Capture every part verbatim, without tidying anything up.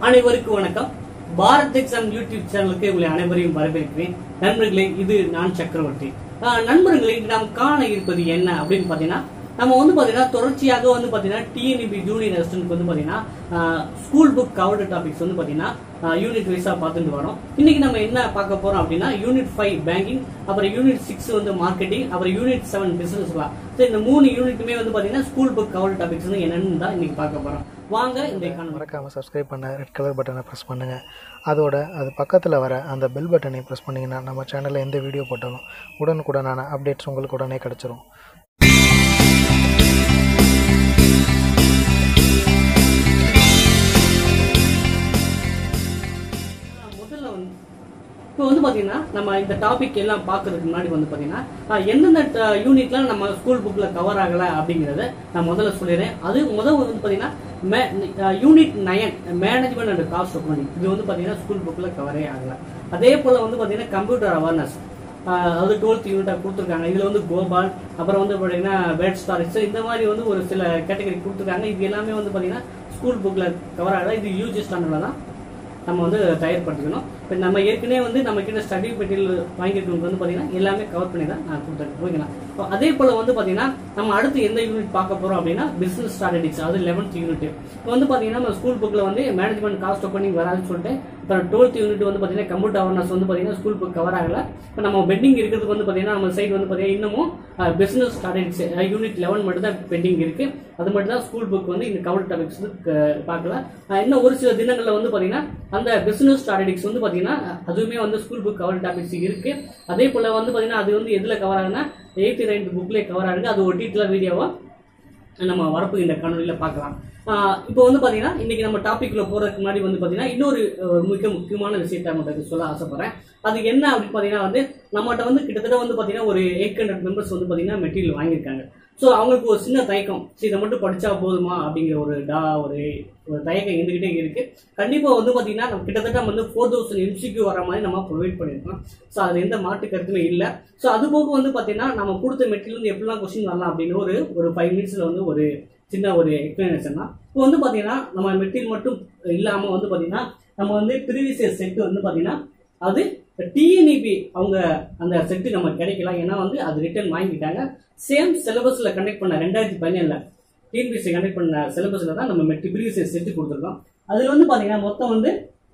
அனைவருக்கும் வணக்கம். Bharat exam YouTube சேனலுக்கு உங்களை அனைவரையும் வரவேற்கிறேன். நண்பர்களே, இது நான் சக்கரவர்த்தி. நண்பர்களே, நாம் காண இருப்பது என்ன அப்படின்னு பாத்தீங்கன்னா, நம்ம வந்து பாத்தீங்கன்னா தொடர்ச்சியாக வந்து பாத்தீங்கன்னா டிஎன்இபி ஜூனியர் அசிஸ்டன்ட்க்கு வந்து பாத்தீங்கன்னா ஸ்கூல் புக் கவர்டு டாபிக்ஸ் வந்து பாத்தீங்கன்னா யூனிட் வைஸா பார்த்துட்டு வரோம். இன்னைக்கு நம்ம என்ன பார்க்க போறோம் அப்படின்னா, யூனிட் ஃபைவ் பேங்கிங், அப்புறம் யூனிட் சிக்ஸ் வந்து மார்க்கெட்டிங், அப்புறம் யூனிட் செவன் பிசினஸ் லா. இந்த மூணு யூனிட்டுமே வந்து பாத்தீங்கன்னா ஸ்கூல் புக் கவர்டு டாபிக்ஸ் வந்து என்னன்னு தான் இன்னைக்கு பார்க்க போறோம். வாங்க இந்த மறக்காம சப்ஸ்கிரைப் பண்ண ரெட் கலர் பட்டனை ப்ரெஸ் பண்ணுங்க. அதோட அது பக்கத்தில் வர அந்த பெல் பட்டனை ப்ரெஸ் பண்ணிங்கன்னா நம்ம சேனலில் எந்த வீடியோ போட்டாலும் உடனுக்குடனான அப்டேட்ஸ் உங்களுக்கு உடனே கிடச்சிரும். முதல்ல வந்து இப்போ வந்து பாத்தீங்கன்னா நம்ம இந்த டாபிக் எல்லாம் பார்க்கறதுக்கு முன்னாடி வந்து பாத்தீங்கன்னா எந்தெந்த யூனிட்லாம் நம்ம ஸ்கூல் புக்ல கவர் ஆகல அப்படிங்கறத நான் முதல்ல சொல்லிடுறேன். அது முதல் வந்து பாத்தீங்கன்னா unit nine management and cost accounting, இது வந்து பாத்தீங்கன்னா ஸ்கூல் புக்ல கவரே ஆகல. அதே போல வந்து பாத்தீங்கன்னா கம்ப்யூட்டர் அவேர்னஸ், அது டுவெல்த் யூனிட்டா கொடுத்துருக்காங்க. இதுல வந்து கோபால், அப்புறம் வந்து பாத்தீங்கன்னா வேட் ஸ்டாரிக்ஸ், இந்த மாதிரி வந்து ஒரு சில கேட்டகரி கொடுத்துருக்காங்க. இது எல்லாமே வந்து பாத்தீங்கன்னா ஸ்கூல் புக்ல கவர் ஆகல. இது யூஜி ஸ்டாண்டர்ட்ல தான் நம்ம வந்து தயார்படுத்திக்கணும். இப்போ நம்ம ஏற்கனவே வந்து நம்ம கிட்ட ஸ்டடி மெட்டீரியல் வாங்கியிருக்கவங்க வந்து பாத்தீங்கன்னா எல்லாமே கவர் பண்ணி தான் நான் கொடுத்துருக்கேன். ஓகேங்களா? அதே போல வந்து பாத்தீங்கன்னா நம்ம அடுத்து எந்த யூனிட் பார்க்க போறோம் அப்படின்னா பிசினஸ் ஸ்ட்ராட்டஜிக்ஸ், அது லெவன்த் யூனிட். இப்போ வந்து பாத்தீங்கன்னா நம்ம ஸ்கூல் புக்ல வந்து மேனேஜ்மெண்ட் காஸ்ட் அக்கவுண்டிங் வராதுன்னு சொல்லிட்டு, இப்போ டுவெல்த் யூனிட் வந்து பாத்தீங்கன்னா கம்ப்யூட்டர் அவேர்னஸ் வந்து பாத்தீங்கன்னா ஸ்கூல் புக் கவர் ஆகல. இப்போ நம்ம பெண்டிங் இருக்கிறது வந்து பாத்தீங்கன்னா நம்ம சைடு வந்து பாத்தீங்கன்னா இன்னமும் பிசினஸ் ஸ்ட்ராட்டஜிக்ஸ் யூனிட் லெவன் மட்டும் தான் பெண்டிங் இருக்கு. அது மட்டும் தான் ஸ்கூல் புக் வந்து இந்த கவர் டாபிக்ஸ் பார்க்கல. இன்னும் ஒரு சில தினங்கள்ல வந்து பாத்தீங்கன்னா அந்த பிசினஸ் ஸ்ட்ராட்டஜிக்ஸ் வந்து பாத்தீங்கன்னா அதுவுமே வந்து ஸ்கூல் புக் கவர் டாபிக்ஸ் இருக்கு. அதே போல வந்து பாத்தீங்கன்னா அது வந்து எதுல கவர் ஆகுதுன்னா எயித்து நைன்த் புக்லேயே கவர் ஆகுது. அது ஒரு டீட்டெயிலாக வீடியோவா நம்ம வரப்பு இந்த காணொலியில பார்க்கலாம். இப்போ வந்து பாத்தீங்கன்னா இன்னைக்கு நம்ம டாபிக்ல போறதுக்கு முன்னாடி வந்து பாத்தீங்கன்னா இன்னொரு மிக முக்கியமான விஷயத்த மட்டும் சொல்ல ஆசைப்படுறேன். அது என்ன அப்படின்னு பாத்தீங்கன்னா வந்து நம்மகிட்ட வந்து கிட்டத்தட்ட வந்து பாத்தீங்கன்னா ஒரு எயிட் ஹண்ட்ரட் மெம்பர்ஸ் வந்து பாத்தீங்கன்னா மெட்டீரியல் வாங்கியிருக்காங்க. ஸோ அவங்களுக்கு ஒரு சின்ன தயக்கம், சரி இதை மட்டும் படிச்சா போதுமா அப்படிங்கிற ஒரு டா ஒரு ஒரு தயக்கம் இருந்துகிட்டே இருக்கு. கண்டிப்பா வந்து பாத்தீங்கன்னா நம்ம கிட்டத்தட்ட வந்து ஃபோர் தௌசண்ட் எம்சிக்யூ வர மாதிரி நம்ம ப்ரொவைட் பண்ணிருக்கோம். ஸோ அது எந்த மாற்று கருத்துமே இல்லை. ஸோ அது போக வந்து பாத்தீங்கன்னா நம்ம கொடுத்த மெட்டீரியல் வந்து எப்படிலாம் கொஸ்டின் வரலாம் அப்படின்னு ஒரு ஒரு ஃபைவ் மினிட்ஸ்ல வந்து ஒரு சின்ன ஒரு எக்ஸ்பிளனேஷன் தான். இப்போ வந்து பாத்தீங்கன்னா நம்ம மெட்டீரியல் மட்டும் இல்லாம வந்து பாத்தீங்கன்னா நம்ம வந்து ப்ரீவியஸ் இயர் செட் வந்து பாத்தீங்கன்னா அது டிஎன்இபி அவங்க அந்த செட்டு நம்ம கிடைக்கலாம். ஏன்னா வந்து அது ரிட்டர்ன் வாங்கிட்டாங்க. சேம் சிலபஸ்ல கண்டக்ட் பண்ண ரெண்டாயிரத்தி பதினேழுல டிஎன்பிஎஸ்சி கண்டக்ட் பண்ண சிலபஸ்ல தான் நம்ம ப்ரீவியஸ் இயர் செட்டு கொடுத்துருக்கோம். அதுல வந்து பாத்தீங்கன்னா மொத்தம் வந்து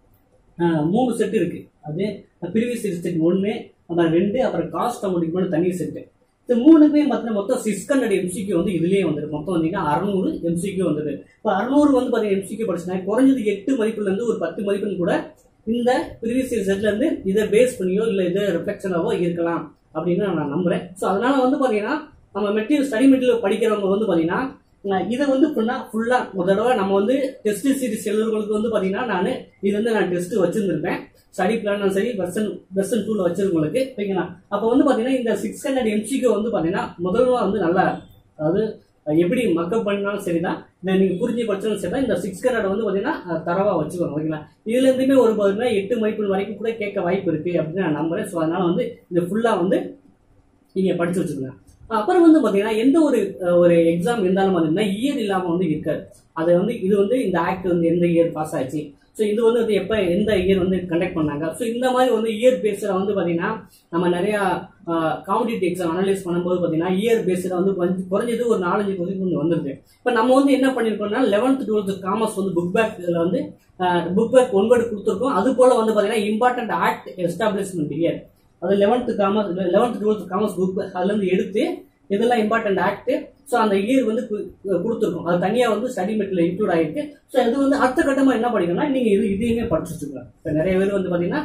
மூணு செட் இருக்கு. அது ப்ரீவியஸ் இயர் செட் ஒன்னு, அப்புறம் ரெண்டு, அப்புறம் காஸ்ட் அமௌண்ட் மட்டும் தனி செட்டு. இந்த மூணுக்குமே பார்த்தீங்கன்னா மொத்தம் சிக்ஸ் ஹண்ட்ரட் எம்சிக்யூ வந்து இதுலயே வந்துருக்கு. மொத்தம் வந்தீங்கன்னா அறுநூறு எம்சிக்யூ வந்தது. இப்போ அறுநூறு வந்து பாத்தீங்கன்னா எம்சிக்யூ படிச்சுனா குறைஞ்சது எட்டு மதிப்புல இருந்து ஒரு பத்து மதிப்புன்னு கூட இந்த ப்ரீவியஸ் இயர் செட்ல இருந்து இதை பேஸ் பண்ணியோ இல்ல இதை ரிஃப்ளெக்ஷனாவோ இருக்கலாம் அப்படின்னு நான் நம்புறேன். ஸோ அதனால வந்து பாத்தீங்கன்னா நம்ம மெட்டீரியல் ஸ்டடி மெட்டீரியல் படிக்கிறவங்க வந்து பாத்தீங்கன்னா இதை வந்து ஃபுல்லா ஃபுல்லா ஒரு தடவை நம்ம வந்து டெஸ்ட் சீரிஸ் எழுதுறவங்களுக்கு வந்து பாத்தீங்கன்னா நான் இது வந்து நான் டெஸ்ட் வச்சிருந்திருப்பேன். ஸ்டடி பிளான் சரி வெர்சன் வெர்சன் டூல வச்சிருக்கவங்களுக்கு ஓகேங்களா. அப்போ வந்து பாத்தீங்கன்னா இந்த சிக்ஸ் ஹண்ட்ரட் எம்சிக்கு வந்து பாத்தீங்கன்னா முதல்ல வந்து நல்லா, அதாவது எப்படி மக்கப் பண்ணாலும் சரிதான், இதை நீங்க புரிஞ்சு படிச்சாலும் சரிதான், இந்த சிக்ஸ் ஹண்ட்ரட் வந்து பாத்தீங்கன்னா தரவா வச்சுக்கணும். ஓகேங்களா. இதுல இருந்துமே ஒரு பாத்தீங்கன்னா எட்டு மதிப்பு வரைக்கும் கூட கேட்க வாய்ப்பு இருக்கு அப்படின்னு நான் நம்புறேன். ஸோ அதனால வந்து இது ஃபுல்லா வந்து நீங்க படிச்சு வச்சுக்கோங்க. அப்புறம் வந்து பாத்தீங்கன்னா எந்த ஒரு ஒரு எக்ஸாம் இருந்தாலும் பாத்தீங்கன்னா இயர் இல்லாம வந்து இருக்காது. அது வந்து இது வந்து இந்த ஆக்ட் வந்து எந்த இயர் பாஸ் ஆச்சு, ஸோ இது வந்து வந்து எப்ப எந்த இயர் வந்து கண்டக்ட் பண்ணாங்க, ஸோ இந்த மாதிரி வந்து இயர் பேஸ்ல வந்து பாத்தீங்கன்னா நம்ம நிறைய காம்படிட்டிவ் எக்ஸாம் அனலைஸ் பண்ணும்போது பாத்தீங்கன்னா இயர் பேஸ்ல வந்து குறைஞ்சது ஒரு நாலஞ்சு கொஸ்டின் வந்துருக்கு. இப்ப நம்ம வந்து என்ன பண்ணிருக்கோம்னா லெவன்த் டுவெல்த் காமர்ஸ் வந்து புக் பேக்ல வந்து புக் பேக் ஒன்பது கொடுத்துருக்கோம். அது போல வந்து பாத்தீங்கன்னா இம்பார்ட்டன்ட் ஆக்ட் எஸ்டாப்ளிஷ்மெண்ட் இயர், அது eleventh commerce eleventh twelfth commerce book அதுல இருந்து எடுத்து இதெல்லாம் இம்பார்ட்டன்ட் ஆக்ட், ஸோ அந்த இயர் வந்து கொடுத்துருக்கோம். அது தனியா வந்து ஸ்டடி மெட்டீரியல் இன்க்ளூட் ஆயிருக்கு. ஸோ இது வந்து அடுத்த கட்டமா என்ன படிக்கணும்னா நீங்க இது இதையுமே படிச்சு வச்சுக்கலாம். இப்போ நிறைய பேர் வந்து பாத்தீங்கன்னா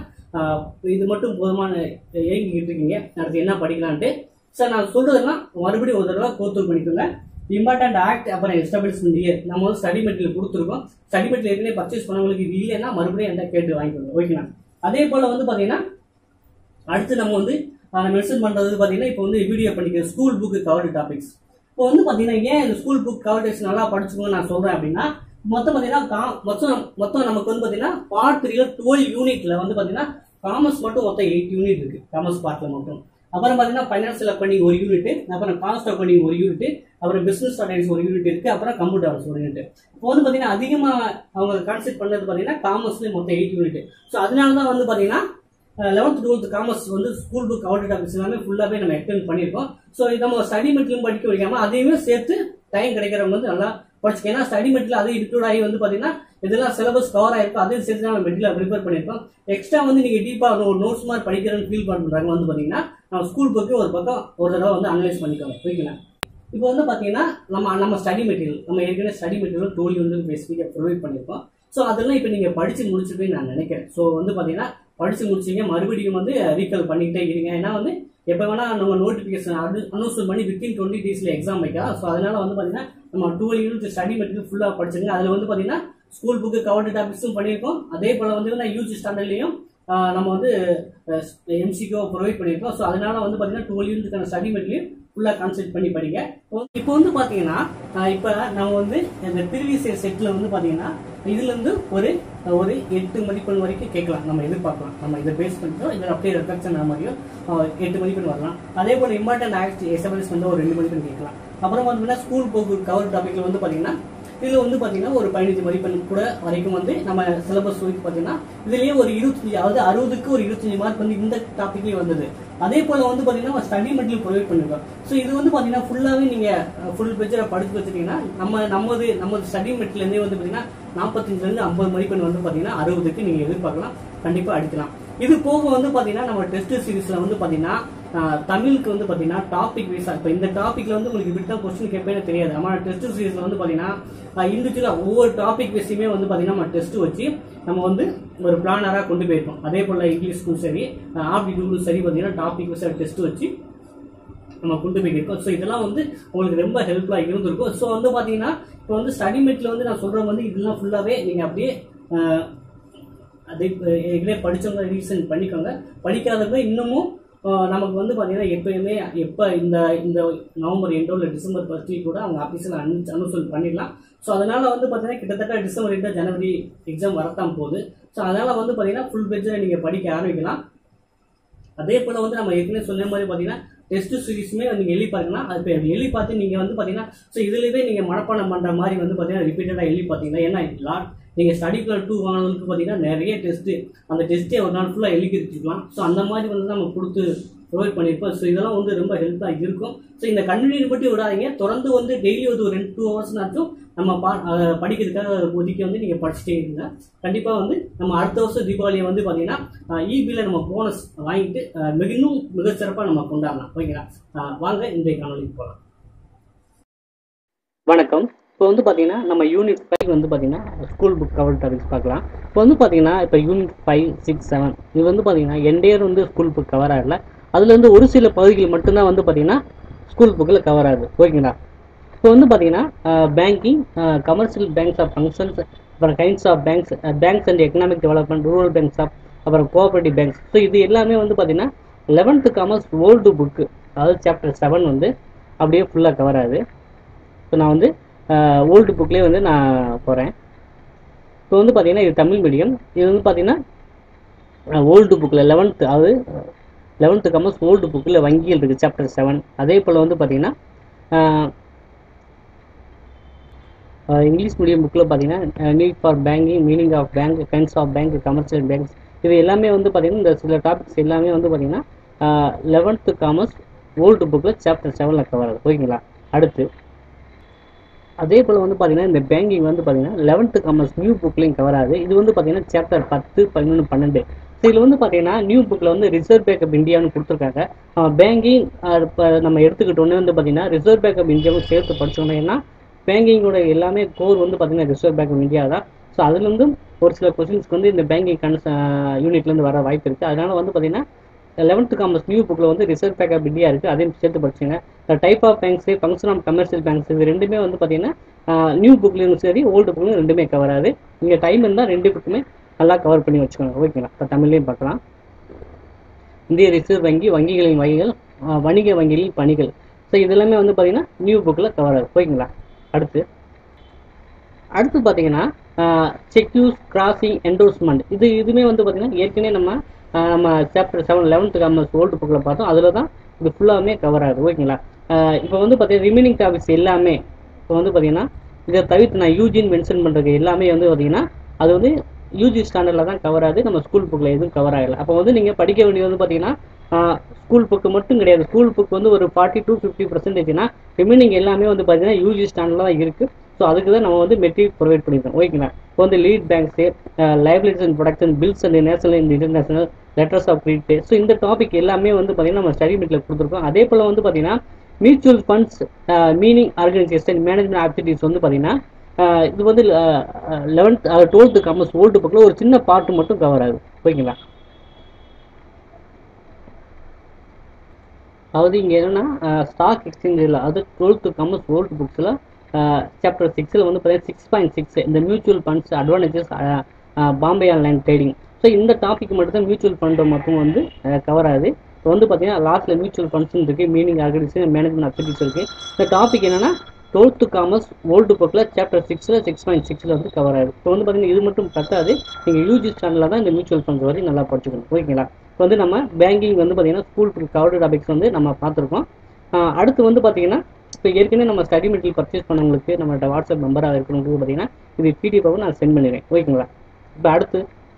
இது மட்டும் போதுமான ஏங்கிக்கிட்டு இருக்கீங்க, அடுத்து என்ன படிக்கலான்ட்டு. சார் நான் சொல்றதெல்லாம் மறுபடியும் ஒரு தடவை கோத்தூர் பண்ணிக்கோங்க. இம்பார்ட்டன்ட் ஆக்ட் அப்புறம் எஸ்டாப்ளிஷ்மெண்ட் இயர் நம்ம வந்து ஸ்டடி மெட்டீரியல் கொடுத்துருக்கோம். ஸ்டடி மெட்டீரியல் ஏற்கனவே பர்ச்சேஸ் பண்ணவங்களுக்கு இது இல்லைன்னா மறுபடியும் எந்த கேட்டு வாங்கிக்கோங்க. ஓகேங்களா. அதே போல வந்து பாத்தீங்கன்னா அடுத்து நம்ம வந்து மென்ஷன் பண்றது பாத்தீங்கன்னா இப்போ வந்து வீடியோ பண்ணிக்கிற ஸ்கூல் புக் கவர்டு டாபிக்ஸ். இப்போ வந்து பாத்தீங்கன்னா ஏன் இந்த ஸ்கூல் புக் கவர்டேஜ் நல்லா படிச்சுக்கணும்னு நான் சொல்றேன் அப்படின்னா, மொத்தம் பாத்தீங்கன்னா மொத்தம் மொத்தம் நமக்கு வந்து பாத்தீங்கன்னா பார்ட் த்ரீல டுவெல் யூனிட்ல வந்து பாத்தீங்கன்னா காமர்ஸ் மட்டும் மொத்தம் எயிட் யூனிட் இருக்கு. காமர்ஸ் பார்ட்ல மட்டும் அப்புறம் பார்த்தீங்கன்னா ஃபைனான்சியல் அக்கௌண்டிங் ஒரு யூனிட், அப்புறம் காஸ்ட் அக்கௌண்டிங் ஒரு யூனிட், அப்புறம் பிசினஸ் ஸ்ட்ராட்டஜிஸ் ஒரு யூனிட் இருக்கு, அப்புறம் கம்ப்யூட்டர் ஒரு யூனிட். இப்போ வந்து பார்த்தீங்கன்னா அதிகமாக அவங்க கான்செப்ட் பண்ணது பார்த்தீங்கன்னா காமர்ஸ்லேயே மொத்தம் எயிட் யூனிட். ஸோ அதனால தான் வந்து பார்த்தீங்கன்னா லெவன்த் டுவெல்த் காமர்ஸ் வந்து ஸ்கூல் புக் அவுட் டாபிக்ஸ் எல்லாமே ஃபுல்லாகவே நம்ம எக்ஸ்பிளைன் பண்ணியிருக்கோம். ஸோ நம்ம ஸ்டடி மெட்டீரியல் படிக்க வைக்காம அதையுமே சேர்த்து டைம் கிடைக்கிறவங்க வந்து நல்லா படிச்சுக்க. ஏன்னா ஸ்டடி மெட்டீரியல் அது இன்க்ளூட் ஆகி வந்து பார்த்தீங்கன்னா இதெல்லாம் சிலபஸ் கவர் ஆயிருக்கும், அதையும் சேர்த்து நம்ம மெட்டீரியல் ப்ரிப்பேர் பண்ணியிருக்கோம். எக்ஸ்ட்ரா வந்து நீங்கள் டீப்பாக ஒரு நோட்ஸ் மாதிரி படிக்கிறேன்னு ஃபீல் பண்ணுறாங்க வந்து பார்த்தீங்கன்னா நம்ம ஸ்கூல் புக்கு ஒரு பக்கம் ஒரு தடவை வந்து அனலைஸ் பண்ணிக்கோங்க. ஓகேங்களா? இப்போ வந்து பார்த்தீங்கன்னா நம்ம நம்ம ஸ்டடி மெட்டீரியல் நம்ம ஏற்கனவே ஸ்டடி மெட்டீரியல் தோழி வந்து பேசிக்காக ப்ரொவைட் பண்ணியிருக்கோம். ஸோ அதெல்லாம் இப்போ நீங்கள் படித்து முடிச்சுட்டுன்னு நான் நினைக்கிறேன். ஸோ வந்து பார்த்தீங்கன்னா படித்து முடிச்சிங்க மறுபடியும் வந்து ரீகால் பண்ணிக்கிட்டே இருங்க. ஏன்னா வந்து எப்போ வேணா நம்ம நோட்டிஃபிகேஷன் அனௌன்ஸ்மெண்ட் பண்ணி வித்தின் டுவெண்ட்டி டேஸ்ல எக்ஸாம் வைக்கலாம். ஸோ அதனால வந்து பார்த்தீங்கன்னா நம்ம டுவெல் யூனிட் ஸ்டடி மெட்டீரியல் ஃபுல்லாக படிச்சிருங்க. அதில் வந்து பார்த்தீங்கன்னா ஸ்கூல் புக்கு கவர்டு டாபிக்ஸும் பண்ணியிருக்கோம். அதே போல் வந்து யூஜி ஸ்டாண்டர்ட்லையும் நம்ம வந்து எம்சிக்யூ ப்ரொவைட் பண்ணியிருக்கோம். ஸோ அதனால வந்து பார்த்தீங்கன்னா டுவெல் யூனிட்டுக்கான ஸ்டடி மெட்டீரியல் ஃபுல்லாக கான்சென்ட் பண்ணி படிங்க. இப்போ வந்து பார்த்தீங்கன்னா இப்போ நம்ம வந்து இந்த ப்ரீவியஸ் இயர் செட்டில் வந்து பார்த்தீங்கன்னா இதுல இருந்து ஒரு ஒரு எட்டு மதிப்பெண் வரைக்கும் கேட்கலாம், நம்ம எதிர்பார்க்கலாம். நம்ம இதை பேஸ் பண்ணிட்டோம், இதில் அப்படியே ரெஃப்ளெக்ஷன் மாதிரியும் எட்டு மதிப்பெண் வரலாம். அதே போல இம்பார்ட்டன்ட் ஆக்ட் எஸ்எம்எஸ் வந்து ஒரு ரெண்டு மதிப்பெண் கேட்கலாம். அப்புறம் பார்த்தீங்கன்னா ஸ்கூல் போக்கு கவர் டாபிக்ல வந்து பார்த்தீங்கன்னா இதுல வந்து பாத்தீங்கன்னா ஒரு பதினஞ்சு மதிப்பெண் கூட வரைக்கும் வந்து நம்ம சிலபஸ் வரைக்கும் பாத்தீங்கன்னா இதுலயே ஒரு இருபத்தஞ்சு அதாவது அறுபதுக்கு ஒரு இருபத்தஞ்சு மார்க் வந்து இந்த டாபிக்லயே வந்தது. அதே போல வந்து பாத்தீங்கன்னா ஸ்டடி மெட்டீரியல் ப்ரொவைட் பண்ணிருக்கோம். ஸோ இது வந்து பாத்தீங்கன்னா ஃபுல்லாவே நீங்க ஃபுல் பேஜரா படிச்சு வச்சிருக்கீங்கன்னா நம்ம நமது நம்ம ஸ்டடி மெட்டீரியல் இருந்தே வந்து பாத்தீங்கன்னா நாற்பத்தஞ்சுல இருந்து ஐம்பது மதிப்பெண் வந்து பாத்தீங்கன்னா அறுபதுக்கு நீங்க எதிர்பார்க்கலாம், கண்டிப்பா அடிக்கலாம். இது போக வந்து பாத்தீங்கன்னா நம்ம டெஸ்ட் சீரீஸ்ல வந்து பாத்தீங்கன்னா தமிழுக்கு வந்து பாத்தீங்கன்னா டாபிக் வைஸா இப்ப இந்த டாபிக்ல வந்து உங்களுக்கு இப்படி தான் கொஸ்டின் கேட்பேன்னு தெரியாது. நம்ம டெஸ்ட் சீரீஸ்ல வந்து பாத்தீங்கன்னா இண்டிவிஜுவலா ஒவ்வொரு டாபிக் வைஸுமே வந்து பாத்தீங்கன்னா நம்ம டெஸ்ட் வச்சு நம்ம வந்து ஒரு பிளானரா கொண்டு போயிருக்கோம். அதே போல இங்கிலீஷ்க்கும் சரி ஆப்டிடியூடும் சரி பாத்தீங்கன்னா டாபிக் வைஸா டெஸ்ட் வச்சு நம்ம கொண்டு போயிருக்கோம். ஸோ இதெல்லாம் வந்து உங்களுக்கு ரொம்ப ஹெல்ப்ஃபுல்லா இருந்திருக்கும். ஸோ வந்து பாத்தீங்கன்னா இப்போ வந்து ஸ்டடி மெட்ல வந்து நான் சொல்றேன் வந்து இதெல்லாம் ஃபுல்லாவே நீங்க அப்படியே அதே ஏற்கனவே படிச்சவங்க ரீசன் பண்ணிக்கோங்க. படிக்காதவங்க இன்னமும் நமக்கு வந்து பாத்தீங்கன்னா எப்பயுமே எப்ப இந்த இந்த நவம்பர் எண்டோ இல்லை டிசம்பர் ஃபர்ஸ்ட் வீக் கூட அவங்க ஆஃபீஸில் அனௌன்ஸ்மெண்ட் பண்ணிடலாம். ஸோ அதனால வந்து பாத்தீங்கன்னா கிட்டத்தட்ட டிசம்பர் எண்டோ ஜனவரி எக்ஸாம் வரத்தான் போகுது. ஸோ அதனால வந்து பாத்தீங்கன்னா ஃபுல் பேஜ்ல நீங்க படிக்க ஆரம்பிக்கலாம். அதே போல வந்து நம்ம ஏற்கனவே சொன்ன மாதிரி பாத்தீங்கன்னா டெஸ்ட் சீரீஸுமே நீங்க எழுதி பாருங்கன்னா அது எழுதி பார்த்து நீங்க வந்து பாத்தீங்கன்னா ஸோ இதுலயே நீங்க மனப்பாடம் பண்ற மாதிரி வந்து பாத்தீங்கன்னா ரிப்பீட்டடா எழுதி பார்த்தீங்கன்னா ஏன்னா நீங்க ஸ்டடி பிளான் டூ வாங்கினதுக்கு பாத்தீங்கன்னா நிறைய டெஸ்ட் அந்த டெஸ்ட்டே ஒரு நாள் ஃபுல்லா எழுதி வச்சுக்கலாம். ஸோ அந்த மாதிரி வந்து நம்ம கொடுத்து ப்ரொவைட் பண்ணியிருப்போம். ஸோ இதெல்லாம் வந்து ரொம்ப ஹெல்ப்ஃபுல்லாக இருக்கும். ஸோ இந்த கண்டினியூ பற்றி விடாதீங்க, தொடர்ந்து வந்து டெய்லி வந்து ஒரு ரெண்டு டூ ஹவர்ஸ்னாச்சும் நம்ம பா படிக்கிறதுக்காக ஒதுக்கி வந்து நீங்கள் படிச்சுட்டே இருங்க. கண்டிப்பாக வந்து நம்ம அடுத்த வருஷம் தீபாவளியை வந்து பார்த்தீங்கன்னா இபியில் நம்ம போனஸ் வாங்கிட்டு இன்னும் மிகச்சிறப்பாக நம்ம கொண்டாடலாம். ஓகேங்களா? வாங்க இன்றைய காணொலிக்கு போகலாம். வணக்கம். இப்போ வந்து பார்த்தீங்கன்னா நம்ம யூனிட் ஃபைவ் வந்து பார்த்தீங்கன்னா ஸ்கூல் புக் கவர் டாபிக்ஸ் பார்க்கலாம். இப்போ வந்து பார்த்தீங்கன்னா இப்போ யூனிட் ஃபைவ் சிக்ஸ் செவன் இது வந்து பார்த்தீங்கன்னா என்டையர் வந்து ஸ்கூல் புக் கவர் ஆகல. அதுலேருந்து ஒரு சில பகுதிகள் மட்டும்தான் வந்து பார்த்தீங்கன்னா ஸ்கூல் புக்கில் கவர் ஆகுது. ஓகேங்களா? இப்போ வந்து பார்த்தீங்கன்னா banking, commercial banks of functions, அப்புறம் kinds of banks, banks and economic development, rural banks of, அப்புறம் கோஆபரேட்டிவ் பேங்க்ஸ். ஸோ இது எல்லாமே வந்து பார்த்தீங்கன்னா லெவன்த்து காமர்ஸ் ஓல்டு புக்கு அதாவது சாப்டர் செவன் வந்து அப்படியே ஃபுல்லாக கவர் ஆகுது. ஸோ நான் வந்து ஓல்டு புக்லேயே வந்து நான் போகிறேன். இப்போ வந்து பார்த்தீங்கன்னா இது தமிழ் மீடியம். இது வந்து பார்த்தீங்கன்னா ஓல்டு புக்கில் லெவன்த்து அதாவது லெவன்த்து காமர்ஸ் ஓல்டு புக்கில் வங்கியில் இருக்குது சாப்டர் செவன். அதே போல் வந்து பார்த்தீங்கன்னா இங்கிலீஷ் மீடியம் புக்கில் பார்த்தீங்கன்னா need for banking, meaning of bank, kinds of bank, commercial banks இது எல்லாமே வந்து பார்த்தீங்கன்னா இந்த சில டாபிக்ஸ் எல்லாமே வந்து பார்த்தீங்கன்னா லெவன்த்து காமர்ஸ் ஓல்டு புக்கில் சாப்டர் செவனில் கவர் ஆகுது. ஓகேங்களா? அடுத்து அதே போல் வந்து பார்த்தீங்கன்னா இந்த பேங்கிங் வந்து பார்த்தீங்கன்னா லெவன்த்து காமர்ஸ் நியூ புக்லையும் கவர் ஆகுது. இது வந்து பார்த்தீங்கன்னா சாப்டர் பத்து பதினொன்று பன்னெண்டு. ஸோ இதில் வந்து பார்த்தீங்கன்னா நியூ புக்கில் வந்து ரிசர்வ் பேங்க் ஆஃப் இந்தியான்னு கொடுத்துருக்காங்க. பேங்கிங் இப்போ நம்ம எடுத்துக்கிட்டோன்னே வந்து பார்த்தீங்கன்னா ரிசர்வ் பேங்க் ஆஃப் இந்தியாவும் சேர்த்து படிச்சோன்னா ஏன்னா பேங்கிங்கோட எல்லாமே கோர் வந்து பார்த்தீங்கன்னா ரிசர்வ் பேங்க் ஆஃப் இந்தியா தான். ஸோ அதுலேருந்து ஒரு சில கொஸ்டின்ஸ்க்கு வந்து இந்த பேங்கிங் கன்ஸ் யூனிட்லேருந்து வர வாய்ப்பு இருக்குது. அதனால் வந்து பார்த்தீங்கன்னா லெவன்த்து காமர்ஸ் நியூ புக்கில் வந்து ரிசர்வ் பேங்க் ஆஃப் இந்தியா இருக்குது, அதையும் சேர்த்து படிச்சுங்க. Type of banks, function of commercial banks இது ரெண்டுமே வந்து பார்த்தீங்கன்னா நியூ புக்லேயும் சரி ஓல்டு புக்லையும் ரெண்டுமே கவர் ஆகுது. நீங்கள் டைம் இருந்தால் ரெண்டு புக்குமே நல்லா கவர் பண்ணி வச்சுக்கோங்க. ஓகேங்களா? இப்போ தமிழ்லையும் பார்க்கலாம். இந்திய ரிசர்வ் வங்கி, வங்கிகளின் வகைகள், வணிக வங்கிகளின் பணிகள். ஸோ இதெல்லாமே வந்து பார்த்தீங்கன்னா நியூ புக்கில் கவர் ஆகுது. ஓகேங்களா? அடுத்து அடுத்து பார்த்தீங்கன்னா செக்யூஸ், கிராசிங், என்டோர்ஸ்மெண்ட் இது இதுவுமே வந்து பார்த்தீங்கன்னா ஏற்கனவே நம்ம நம்ம chapter seven eleventh commerce old புக்கில் பார்த்தோம். அதில் தான் இது ஃபுல்லாமே கவர் ஆகுது. ஓகேங்களா? இப்போ வந்து பார்த்தீங்கன்னா ரிமைனிங் டாபிக்ஸ் எல்லாமே இப்போ வந்து பார்த்தீங்கன்னா இதை தவிர்த்து நான் யூஜின்னு மென்ஷன் பண்ணுறது எல்லாமே வந்து பார்த்தீங்கன்னா அது வந்து யூஜி ஸ்டாண்டர்டில் தான் கவர் ஆகுது, நம்ம ஸ்கூல் புக்கில் எதுவும் கவர் ஆகலை. அப்போ வந்து நீங்கள் படிக்க வேண்டியது வந்து பார்த்தீங்கன்னா ஸ்கூல் புக்கு மட்டும் கிடையாது. ஸ்கூல் புக் வந்து ஒரு ஃபார்ட்டி டு ஃபிஃப்டி பர்சன்டேஜ்னா ரிமைனிங் எல்லாமே வந்து பார்த்தீங்கன்னா யூஜி ஸ்டாண்டர்டில் தான் இருக்குது. ஸோ அதுக்கு தான் நம்ம வந்து மெட்டீரியல் ப்ரொவைட் பண்ணியிருக்கோம். ஓகேங்களா? இப்போ வந்து lead banks, liabilities and production, bills and national and international, letters of credit, so இந்த டாபிக் எல்லாமே வந்து பார்த்தீங்கன்னா நம்ம ஸ்டடி மெட்டீரியல் கொடுத்துருக்கோம். அதே போல் வந்து பார்த்தீங்கன்னா mutual funds, meaning, organisation, management activities வந்து பார்த்தீங்கன்னா இது வந்து லெவன்த் டுவெல்த்து காமர்ஸ் ஓல்டு புக்கில் ஒரு சின்ன பார்ட் மட்டும் கவர் ஆகுது. ஓகேங்களா? அதாவது இங்கே என்னென்னா ஸ்டாக் எக்ஸ்சேஞ்சில் அது டுவெல்த்து காமர்ஸ் ஓல்டு புக்ஸில் சாப்டர் சிக்ஸில் வந்து பார்த்தீங்கன்னா சிக்ஸ் பாயிண்ட் சிக்ஸ் இந்த mutual funds advantages Bombay online trading. So இந்த டாபிக் மட்டும் தான் மியூச்சுவல் ஃபண்டை மட்டும் வந்து கவர் ஆகுது. இப்போ வந்து பார்த்தீங்கன்னா லாஸ்ட்டில் மியூச்சுவல் ஃபண்ட்ஸ் இருக்குது, மீனிங், ஆர்கனைசேஷன், மேனேஜ்மெண்ட் ஆக்டிவிட்டிஸ் இருக்குது. இந்த டாபிக் என்னென்னா டுவெல்த்து காமர்ஸ் ஓல்டு புக்கில் சாப்டர் சிக்ஸில் சிக்ஸ் பாயிண்ட் சிக்ஸில் வந்து கவர் ஆகுது. இப்போ வந்து பார்த்தீங்கன்னா இது மட்டும் பத்தாது, நீங்கள் யூஜி ஸ்டாண்டர்டில் தான் இந்த மியூச்சுவல் ஃபண்ட்ஸ் வரையும் நல்லா படிச்சுக்கணும். ஓகேங்களா? இப்போ வந்து நம்ம பேங்கிங் வந்து பார்த்தீங்கன்னா ஸ்கூல் கவர்டு டாபிக்ஸ் வந்து நம்ம பார்த்துருக்கோம். அடுத்து வந்து பார்த்தீங்கன்னா இப்போ ஏற்கனவே நம்ம ஸ்டடி மெட்டீரியல் பர்ச்சேஸ் பண்ணவங்களுக்கு நம்மளோட வாட்ஸ்அப் நம்பராக இருக்கணுங்கிறது பார்த்தீங்கன்னா இது பிடிஎஃபாக நான் சென்ட் பண்ணிடுறேன். ஓகேங்களா? இப்போ அடுத்து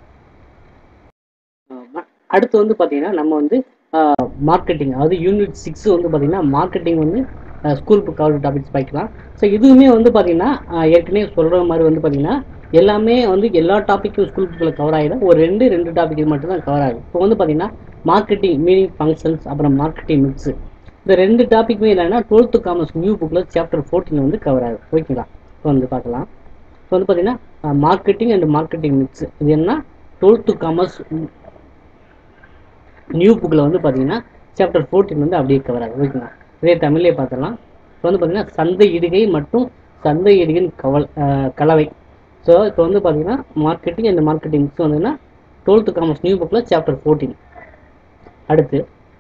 அடுத்து வந்து பார்த்தீங்கன்னா நம்ம வந்து மார்க்கெட்டிங், அதாவது யூனிட் சிக்ஸ் வந்து பார்த்தீங்கன்னா மார்க்கெட்டிங் வந்து ஸ்கூல் புக் கவர் டாபிக்ஸ் படிக்கலாம். ஸோ இதுவுமே வந்து பார்த்தீங்கன்னா ஏற்கனவே சொல்கிற மாதிரி வந்து பார்த்தீங்கன்னா எல்லாமே வந்து எல்லா டாப்பிக்கும் ஸ்கூல் புக்கில் கவர் ஆகிடும். ஒரு ரெண்டு ரெண்டு டாபிக் மட்டும் தான் கவர் ஆகுது. இப்போ வந்து பார்த்தீங்கன்னா மார்க்கெட்டிங், மீனிங், ஃபங்க்ஷன்ஸ், அப்புறம் மார்க்கெட்டிங் மிக்ஸ், இந்த ரெண்டு டாப்பிக்குமே என்னன்னா டுவெல்த்து காமர்ஸ் நியூ புக்கில் சாப்டர் ஃபோர்டீன் வந்து கவர் ஆகுது. ஓகேங்களா? இப்போ வந்து பார்க்கலாம். இப்போ வந்து பார்த்தீங்கன்னா மார்க்கெட்டிங் அண்ட் மார்க்கெட்டிங் மிக்ஸ் இது என்ன டுவெல்த்து காமர்ஸ் நியூ புக்கில் வந்து பார்த்தீங்கன்னா சாப்டர் ஃபோர்டீன் வந்து அப்படியே கவர் ஆகுது. ஓகேங்களா? இதே தமிழ்லேயே பார்த்துடலாம். இப்போ வந்து பார்த்தீங்கன்னா சந்தை இடுகை மற்றும் சந்தை இடுகையின் கவல் கலவை. ஸோ இப்போ வந்து பார்த்தீங்கன்னா மார்க்கெட்டிங் அண்ட் மார்க்கெட்டிங் மிக்ஸ் வந்துன்னா டுவெல்த்து காமர்ஸ் நியூ புக்கில் சாப்டர் ஃபோர்டீன். அடுத்து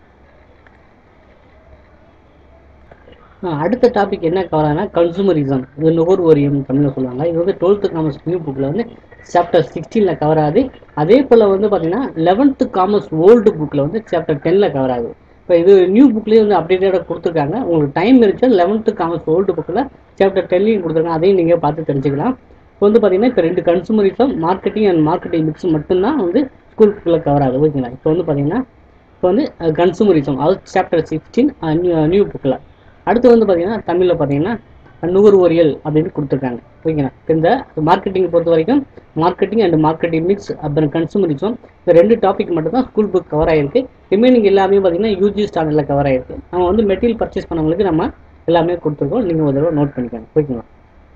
அடுத்த டாபிக் என்ன கவர் ஆகுதுன்னா கன்சூமரிசம், இது நுகர்வோரியம் தமிழில் சொல்லுவாங்க. இது வந்து டுவெல்த்து காமர்ஸ் நியூ புக்கில் வந்து சாப்டர் சிக்ஸ்டீனில் கவர் ஆகுது. அதே போல் வந்து பார்த்தீங்கன்னா லெவன்த்து காமர்ஸ் ஓல்டு புக்கில் வந்து சாப்டர் டென்னில் கவர் ஆகுது. இப்போ இது நியூ புக்லேயே வந்து அப்டேட்டடாக கொடுத்துருக்காங்க. உங்களுக்கு டைம் இருந்துச்சு லெவன்த்து காமர்ஸ் ஓல்டு புக்கில் சாப்டர் டென்லையும் கொடுத்துருக்காங்க, அதையும் நீங்கள் பார்த்து தெரிஞ்சுக்கலாம். இப்போ வந்து பார்த்தீங்கன்னா இப்போ ரெண்டு consumerism, marketing and marketing mix மட்டும்தான் வந்து ஸ்கூல் புக்கில் கவர் ஆகுது. ஓகேங்களா? இப்போ வந்து பார்த்தீங்கன்னா இப்போ வந்து கன்சூமரிசம் அது சாப்டர் சிக்ஸ்டீன் நியூ புக்கில். அடுத்து வந்து பார்த்தீங்கன்னா தமிழில் பார்த்தீங்கன்னா நுகர்வோரியல் அப்படின்னு கொடுத்துருக்காங்க. ஓகேங்களா? இந்த மார்க்கெட்டிங் பொறுத்த வரைக்கும் மார்க்கெட்டிங் அண்ட் மார்க்கெட்டிங் மிக்ஸ் அப்புறம் கன்சூமரிசம் இந்த ரெண்டு டாபிக் மட்டும் தான் ஸ்கூல் புக் கவர் ஆகிருக்கு. ரிமைனிங் எல்லாமே பார்த்தீங்கன்னா யூஜி ஸ்டாண்டர்டில் கவர் ஆகிருக்கு. நம்ம வந்து மெட்டீரியல் பர்ச்சேஸ் பண்ணவங்களுக்கு நம்ம எல்லாமே கொடுத்துருக்கோம், நீங்கள் ஒரு தடவை நோட் பண்ணிக்கோங்க. ஓகேங்களா?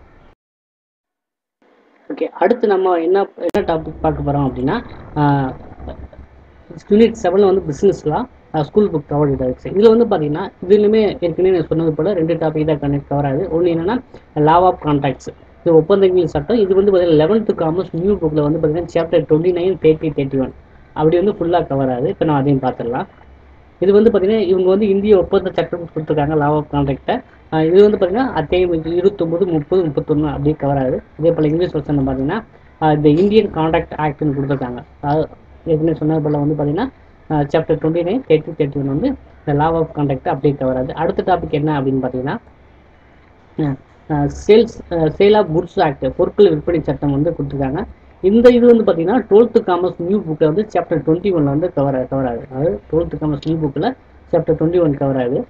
ஓகே, அடுத்து நம்ம என்ன என்ன டாபிக் பார்க்க போகிறோம் அப்படின்னா யூனிட் செவனில் வந்து பிஸ்னஸ்லாம் ஸ்கூல் புக் கவர் டாபிக்ஸ். இதில் வந்து பார்த்தீங்கன்னா இதுலையுமே ஏற்கனவே நான் சொன்னது போல் ரெண்டு டாபிக் தான் கனெக்ட் கவர் ஆகுது. ஒன்று என்னென்னா லா ஆஃப் கான்ட்ராக்ட்ஸ், இது ஒப்பந்தங்களின் சட்டம். இது வந்து பார்த்தீங்கன்னா லெவன்த்து காமர்ஸ் நியூ புக்கில் வந்து பார்த்தீங்கன்னா chapter twenty nine thirty thirty one அப்படி வந்து ஃபுல்லாக கவர் ஆகுது. இப்போ நான் அதையும் பார்த்துடலாம். இது வந்து பார்த்தீங்கன்னா இவங்க வந்து இந்திய ஒப்பந்த சட்டம் கொடுத்துருக்காங்க லா ஆஃப் கான்ட்ராக்டை. இது வந்து பார்த்தீங்கன்னா அத்தியாயம் இருபத்தொம்பது முப்பது முப்பத்தொன்று அப்படியே கவர் ஆகுது. இதே போல் இங்கிலீஷ் வருஷன் பார்த்தீங்கன்னா இந்த இந்தியன் கான்ட்ராக்ட் ஆக்ட்னு கொடுத்துருக்காங்க. அதாவது ஏற்கனவே சொன்னது போல் வந்து பார்த்தீங்கன்னா chapter twenty nine thirty thirty one வந்து இந்த லா ஆஃப் கான்ட்ராக்ட் அப்படியே கவர் ஆகுது. அடுத்த டாபிக் என்ன அப்படின்னு பார்த்தீங்கன்னா sales sale of goods act, பொருட்கள் விற்பனை சட்டம் வந்து கொடுத்துருக்காங்க. இந்த இது வந்து பார்த்தீங்கன்னா டுவெல்த்து காமர்ஸ் நியூ புக்கில் வந்து சாப்டர் டுவெண்ட்டி ஒன்ல வந்து கவர் கவர் ஆகுது. அதாவது டுவெல்த்து காமர்ஸ் நியூ புக்கில் சாப்டர் டுவெண்ட்டி ஒன் கவர் ஆகுது.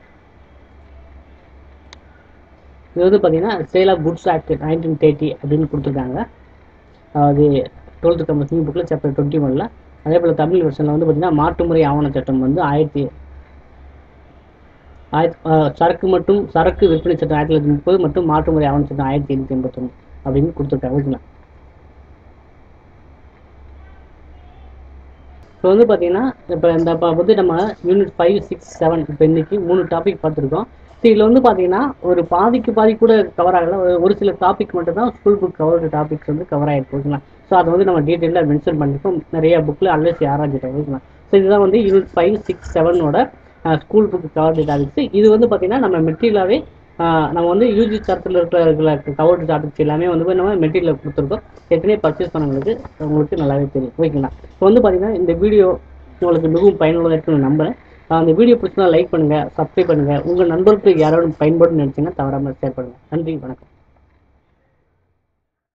இது வந்து பார்த்தீங்கன்னா sale of goods act nineteen thirty அப்படின்னு கொடுத்துருக்காங்க. அதாவது டுவெல்த்து காமர்ஸ் நியூ புக்கில் சாப்டர் டுவெண்ட்டி ஒன்ல. அதே போல் தமிழ் வருஷனில் வந்து பார்த்தீங்கன்னா மாற்றுமுறை ஆவண சட்டம் வந்து ஆயிரத்தி ஆயிரத்தி சரக்கு மற்றும் சரக்கு விற்பனை சட்டம் ஆயிரத்தி தொள்ளாயிரத்தி முப்பது மற்றும் மாற்றுமுறை ஆவண சட்டம் ஆயிரத்தி எண்ணூற்றி எண்பத்தொன்று அப்படின்னு கொடுத்துருக்காங்க. ஓகேங்களா? இப்போ வந்து பார்த்தீங்கன்னா இப்போ இந்த வந்து நம்ம யூனிட் ஃபைவ் சிக்ஸ் செவன் இப்போ இன்னைக்கு மூணு டாபிக் பார்த்துருக்கோம். ஸோ இதில் வந்து பார்த்தீங்கன்னா ஒரு பாதிக்கு பாதி கூட கவர் ஆகலை, ஒரு சில டாபிக் மட்டும் தான் ஸ்கூல் புக் கவர் டாபிக்ஸ் வந்து கவர் ஆகிருக்கு. ஓகேங்களா? ஸோ அதை வந்து நம்ம டீட்டெயிலாக மென்ஷன் பண்ணியிருக்கோம் நிறைய புக்கில் அன்லஸ் ஆராய்ச்சிட்டோம். ஓகேங்களா? ஸோ இதுதான் வந்து யூனிட் ஃபைவ் சிக்ஸ் செவனோட ஸ்கூல் புக் கவர் டாபிக்ஸ். இது வந்து பார்த்தீங்கன்னா நம்ம மெட்டீரியலாகவே நம்ம வந்து யூஜி தரத்தில் இருக்கிற கவர் டாபிக்ஸ் எல்லாமே வந்து நம்ம மெட்டீரியல் கொடுத்துருக்கோம். ஏற்கனவே பர்ச்சேஸ் பண்ணவங்களுக்கு உங்களுக்கு நல்லாவே தெரியும். ஓகேங்களா? இப்போ வந்து பார்த்தீங்கன்னா இந்த வீடியோ உங்களுக்கு மிகவும் பயனுள்ளதாக இருக்குன்னு நம்புகிறேன். அந்த வீடியோ பிடிச்சினா லைக் பண்ணுங்கள், சப்ஸ்கிரைப் பண்ணுங்கள். உங்கள் நண்பர்களுக்கு யாராவது பயன்படும் நினச்சிங்கன்னா தவறாமல் ஷேர் பண்ணுங்கள். நன்றி, வணக்கம்.